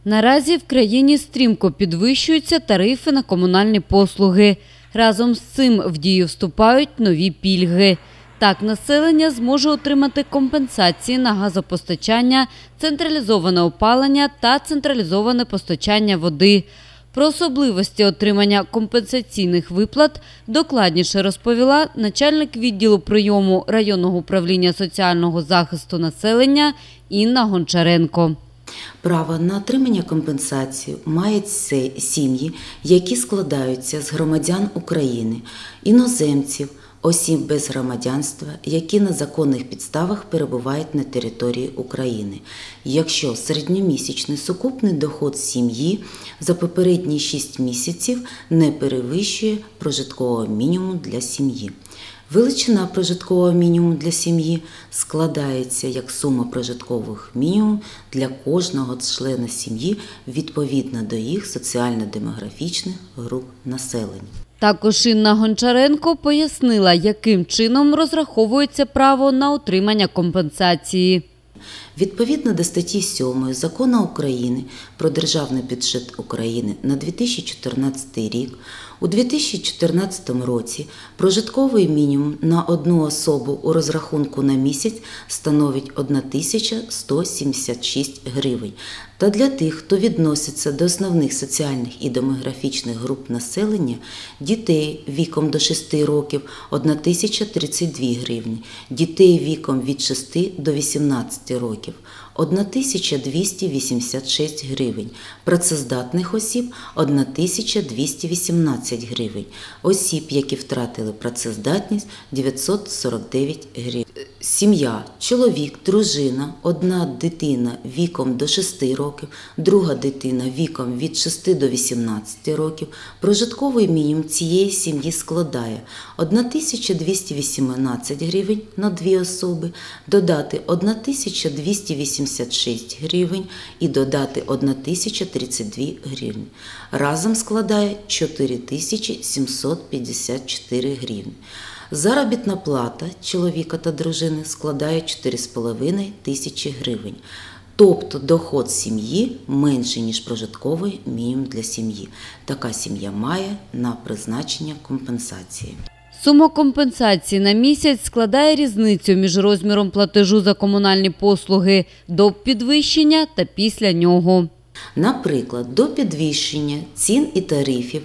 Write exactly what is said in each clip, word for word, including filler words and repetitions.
Наразі в країні стрімко підвищуються тарифи на комунальні послуги. Разом з цим в дію вступають нові пільги. Так, населення зможе отримати компенсації на газопостачання, централізоване опалення та централізоване постачання води. Про особливості отримання компенсаційних виплат докладніше розповіла начальник відділу прийому районного управління соціального захисту населення Інна Гончаренко. Право на отримання компенсації мають сім'ї, які складаються з громадян України, іноземців, осіб без громадянства, які на законних підставах перебувають на території України. Якщо середньомісячний сукупний доход сім'ї за попередні шість місяців не перевищує прожиткового мінімуму для сім'ї. Величина прожиткового мінімуму для сім'ї складається як сума прожиткових мінімумів для кожного члена сім'ї відповідно до їх соціально-демографічних груп населення. Також Інна Гончаренко пояснила, яким чином розраховується право на отримання компенсації. Відповідно до статті сьомої Закону України про Державний бюджет України на дві тисячі чотирнадцятий рік, у дві тисячі чотирнадцятому році прожитковий мінімум на одну особу у розрахунку на місяць становить одна тисяча сто сімдесят шість гривень. Та для тих, хто відноситься до основних соціальних і демографічних груп населення, дітей віком до шести років – одна тисяча тридцять дві гривні, дітей віком від шести до вісімнадцяти років – одна тисяча двісті вісімдесят шість гривень, працездатних осіб – одна тисяча двісті вісімнадцять гривень, осіб, які втратили працездатність – дев'ятсот сорок дев'ять гривень. Сім'я – чоловік, дружина, одна дитина віком до шести років, друга дитина віком від шести до вісімнадцяти років. Прожитковий мінімум цієї сім'ї складає одна тисяча двісті вісімнадцять гривень на дві особи, додати одна тисяча двісті вісімдесят шість гривень і додати одна тисяча тридцять дві гривні. Разом складає чотири тисячі сімсот п'ятдесят чотири гривні. Заробітна плата чоловіка та дружини складає чотири з половиною тисячі гривень. Тобто доход сім'ї менший, ніж прожитковий мінімум для сім'ї. Така сім'я має на призначення компенсації. Сума компенсації на місяць складає різницю між розміром платежу за комунальні послуги до підвищення та після нього. Наприклад, до підвищення цін і тарифів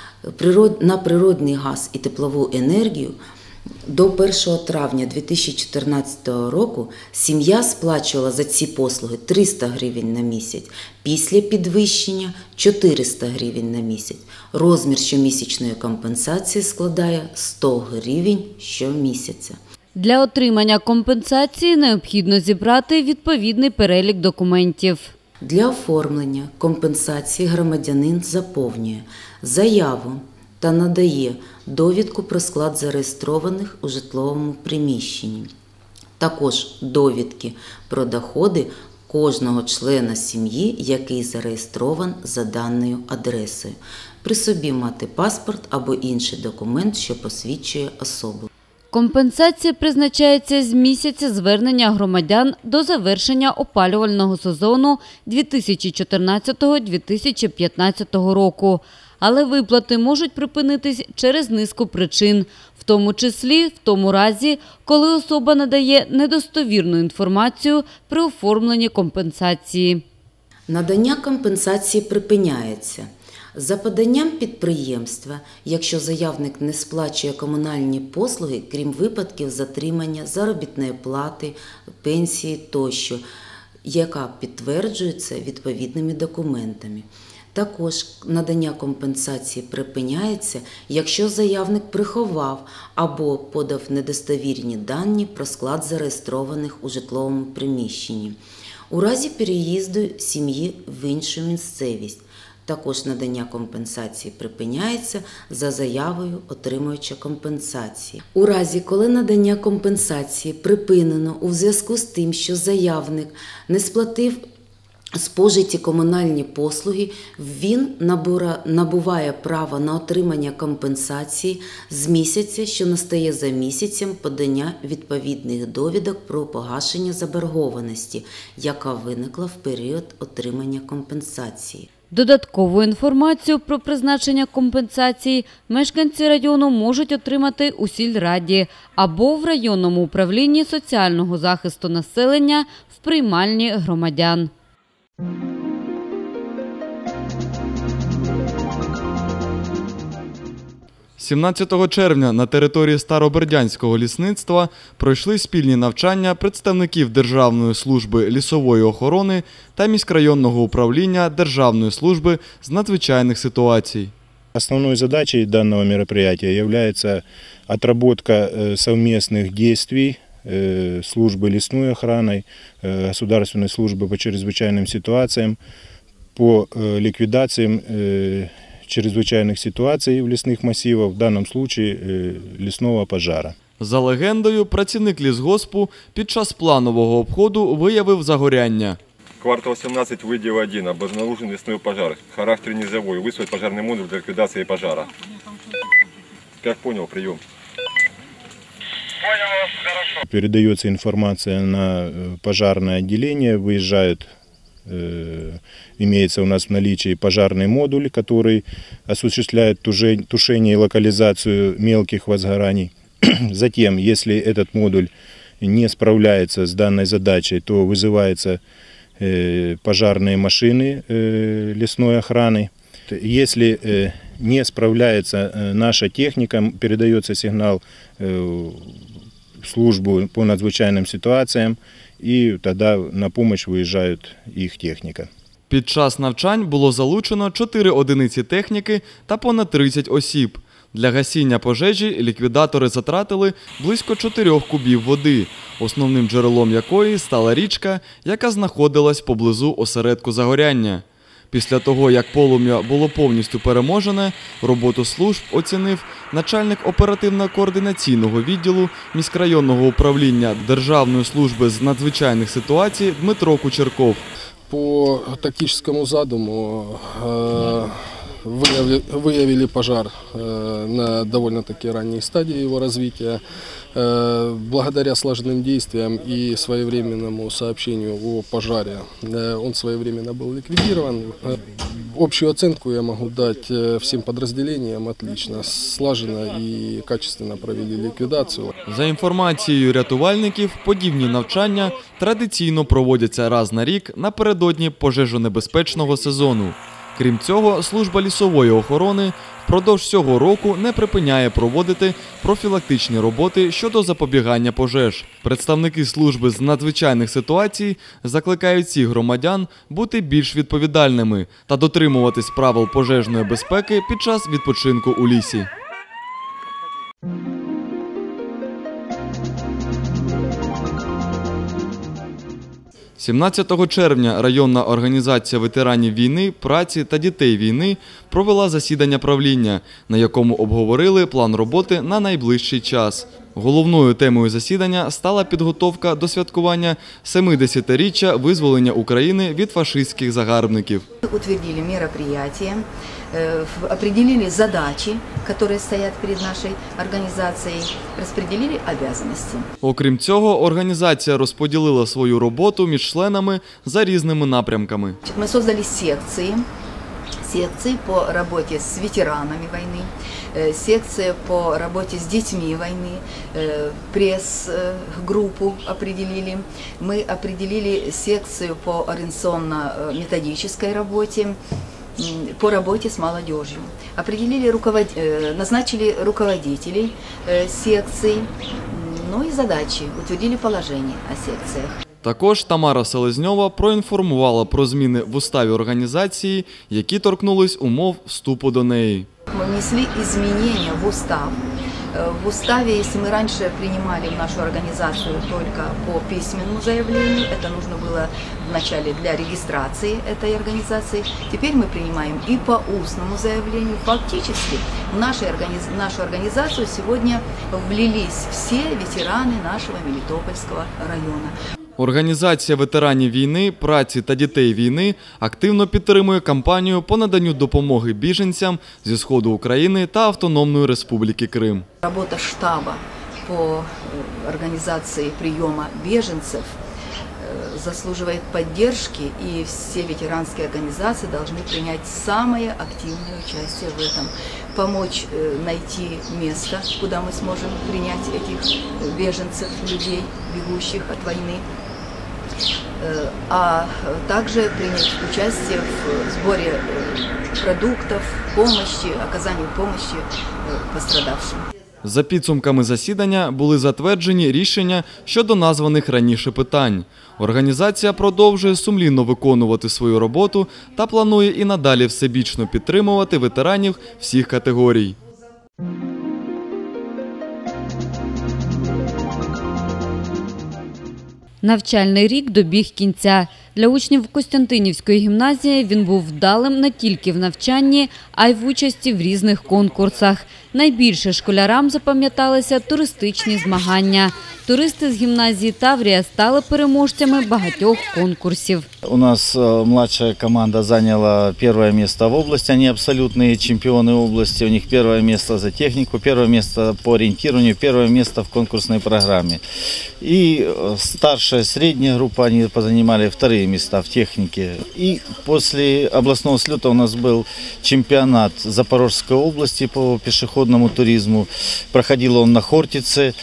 на природний газ і теплову енергію до першого травня дві тисячі чотирнадцятого року сім'я сплачувала за ці послуги триста гривень на місяць, після підвищення – чотириста гривень на місяць. Розмір щомісячної компенсації складає сто гривень щомісяця. Для отримання компенсації необхідно зібрати відповідний перелік документів. Для оформлення компенсації громадянин заповнює заяву та надає довідку про склад зареєстрованих у житловому приміщенні. Також довідки про доходи кожного члена сім'ї, який зареєстрований за даною адресою. При собі мати паспорт або інший документ, що посвідчує особу. Компенсація призначається з місяця звернення громадян до завершення опалювального сезону дві тисячі чотирнадцятого - дві тисячі п'ятнадцятого року. Але виплати можуть припинитись через низку причин, в тому числі в тому разі, коли особа надає недостовірну інформацію при оформленні компенсації. Надання компенсації припиняється за поданням підприємства, якщо заявник не сплачує комунальні послуги, крім випадків затримання заробітної плати, пенсії тощо, яка підтверджується відповідними документами. Також надання компенсації припиняється, якщо заявник приховав або подав недостовірні дані про склад зареєстрованих у житловому приміщенні. У разі переїзду сім'ї в іншу місцевість. Також надання компенсації припиняється за заявою отримуюча компенсації. У разі, коли надання компенсації припинено у зв'язку з тим, що заявник не сплатив спожиті комунальні послуги, він набуває право на отримання компенсації з місяця, що настає за місяцем подання відповідних довідок про погашення заборгованості, яка виникла в період отримання компенсації. Додаткову інформацію про призначення компенсації мешканці району можуть отримати у сільраді або в районному управлінні соціального захисту населення в приймальні громадян. сімнадцятого червня на території Старобердянського лісництва пройшли спільні навчання представників Державної служби лісової охорони та міськрайонного управління Державної служби з надзвичайних ситуацій. Основной задачей данного мероприятия является отработка совместных действий службы лесной охраны, Государственной службы по чрезвычайным ситуациям, по ликвидациям чрезвычайных ситуаций в лесных массивах, в данном случае лесного пожара. За легендою, працівник лісгоспу під час планового обходу виявив загоряння. Квартал сімнадцять, виділ один, обнаружен лісний пожар. Характер низовой, визвать пожарный модуль для ликвидации пожара. Как понял, прием. Понял вас, хорошо. Передается информация на пожарное отделение, выезжают, э, имеется у нас в наличии пожарный модуль, который осуществляет тушение и локализацию мелких возгораний. Затем, если этот модуль не справляется с данной задачей, то вызывается э, пожарные машины э, лесной охраны. Если э, не справляется э, наша техника, передается сигнал э, в службу по надзвичайным ситуациям, і тоді на допомогу виїжджає їх техніка. Під час навчань було залучено чотири одиниці техніки та понад тридцять осіб. Для гасіння пожежі ліквідатори затратили близько чотирьох кубів води, основним джерелом якої стала річка, яка знаходилась поблизу осередку загоряння. Після того, як полум'я було повністю переможене, роботу служб оцінив начальник оперативно-координаційного відділу міськрайонного управління Державної служби з надзвичайних ситуацій Дмитро Кучерков. По тактическому задуму выявили, выявили пожар на довольно-таки ранней стадии его развития. Благодаря слаженным действиям и своевременному сообщению о пожаре он своевременно был ликвидирован. Общую оценку я могу дать всем подразделениям отлично. Слаженно и качественно провели ликвидацию. За інформацією рятувальників, подібні навчання традиційно проводяться раз на рік напередодні пожежонебезпечного сезону. Крім цього, служба лісової охорони впродовж цього року не припиняє проводити профілактичні роботи щодо запобігання пожеж. Представники служби з надзвичайних ситуацій закликають всіх громадян бути більш відповідальними та дотримуватись правил пожежної безпеки під час відпочинку у лісі. сімнадцятого червня районна організація ветеранів війни, праці та дітей війни провела засідання правління, на якому обговорили план роботи на найближчий час. Головною темою засідання стала підготовка до святкування семидесятиріччя визволення України від фашистських загарбників. Утвердили мероприятия, определили задачи, которые стоят перед нашей организацией, распределили обязанности. Окрім цього, організація розподілила свою роботу між членами за різними напрямками. Ми створили секції. Секции по работе с ветеранами войны, секция по работе с детьми войны, пресс-группу определили. Мы определили секцию по организационно-методической работе, по работе с молодежью. Определили, руковод... назначили руководителей секций, ну и задачи, утвердили положение о секциях. Також Тамара Селезньова проінформувала про зміни в уставі організації, які торкнулись умов вступу до неї. Ми внесли зміни в устав. В уставе, если мы раньше принимали в нашу организацию только по письменному заявлению, это нужно было вначале для регистрации этой организации, теперь мы принимаем и по устному заявлению. Фактически в нашей организ... нашу организацию сегодня влились все ветераны нашего Мелитопольского района. Організація ветеранів війни, праці та дітей війни активно підтримує кампанію по наданню допомоги біженцям зі Сходу України та Автономної Республіки Крим. Робота штаба по организации приема беженцев заслуживает поддержки, и все ветеранские организации должны принять самое активное участие в этом, помочь найти место, куда мы сможем принять этих беженцев, людей, бегущих от войны, а также принять участие в сборе продуктов, помощи, оказанию помощи пострадавшим. За підсумками засідання були затверджені рішення щодо названих раніше питань. Організація продовжує сумлінно виконувати свою роботу та планує і надалі всебічно підтримувати ветеранів всіх категорій. Навчальний рік добіг кінця. Для учнів Костянтинівської гімназії він був вдалим не тільки в навчанні, а й в участі в різних конкурсах. Найбільше школярам запам'яталися туристичні змагання. Туристи з гімназії Таврія стали переможцями багатьох конкурсів. У нас младшая команда заняла первое место в области. Они абсолютные чемпионы области. У них первое место за технику, первое место по ориентированию, первое место в конкурсной программе. И старшая, средняя группа, они позанимали вторые места в технике. И после областного слета у нас был чемпионат Запорожской области по пешеходному туризму. Проходил он на Хортице.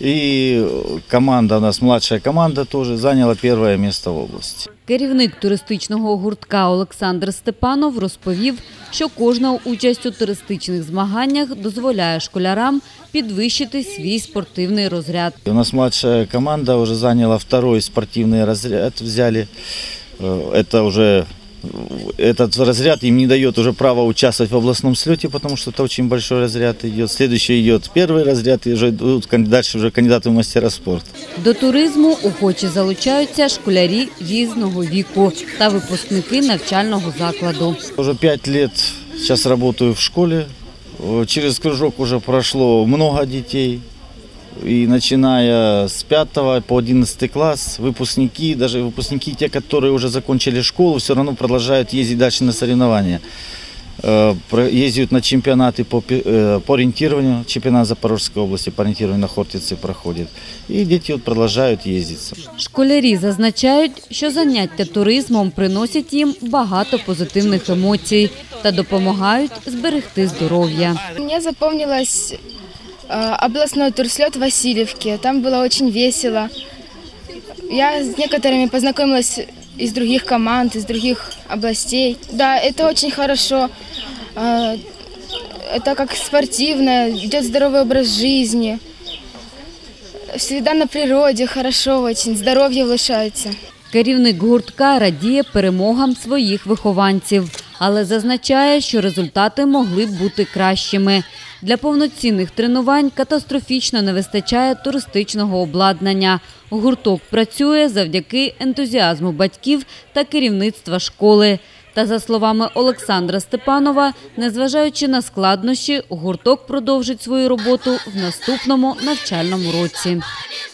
И команда, у нас младшая команда тоже заняла первое место в области. Керівник туристичного гуртка Олександр Степанов розповів, що кожна участь у туристичних змаганнях дозволяє школярам підвищити свій спортивний розряд. У нас младшая команда уже заняла второй спортивный разряд, взяли. Это уже Этот разряд им не дает уже права участвовать в областном слете, потому что это очень большой разряд идет. Следующий идет первый разряд, и уже идут дальше уже кандидаты в мастера спорта. До туризму охоче залучаються школярі різного віку та випускники навчального закладу. Уже пять лет сейчас работаю в школе. Через кружок уже прошло много детей. И начиная с пятого по одиннадцатый класс, выпускники, даже выпускники, те, которые уже закончили школу, все равно продолжают ездить дальше на соревнования. Ездят на чемпионаты по, по ориентированию, чемпионат Запорожской области по ориентированию на Хортице проходит. И дети вот продолжают ездить. Школярі зазначають, що заняття туризмом приносять їм багато позитивних емоцій та допомагають зберегти здоров'я. Мені запам'яталось областной турслет в Васильевке. Там было очень весело. Я с некоторыми познакомилась из других команд, из других областей. Да, это очень хорошо. Это как спортивно, идет здоровый образ жизни. Всегда на природе, хорошо очень, здоровье улучшается. Керівник гуртка радіє перемогам своїх вихованців, але зазначає, що результати могли б бути кращими. Для повноцінних тренувань катастрофічно не вистачає туристичного обладнання. Гурток працює завдяки ентузіазму батьків та керівництва школи. Та, за словами Олександра Степанова, незважаючи на складнощі, гурток продовжить свою роботу в наступному навчальному році.